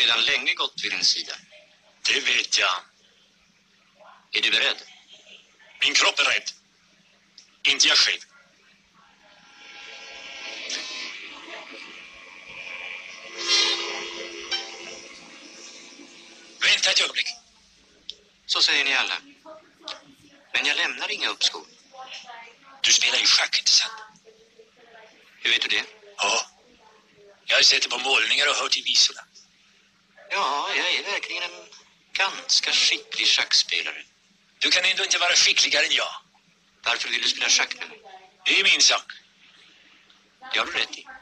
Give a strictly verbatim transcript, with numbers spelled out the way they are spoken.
sedan länge gått vid din sida. Det vet jag. Är du beredd? Min kropp är rädd. Inte jag själv. Vänta ett ögonblick. Så säger ni alla. Men jag lämnar inga uppskov. Du spelar ju schack, inte sant? Hur vet du det? Ja. Jag har sett det på målningar och hört i visorna. Ja, jag är verkligen en ganska skicklig schackspelare. Du kan ändå inte vara skickligare än jag. Varför vill du spela schack med mig? Det är min sak. Det har du rätt i.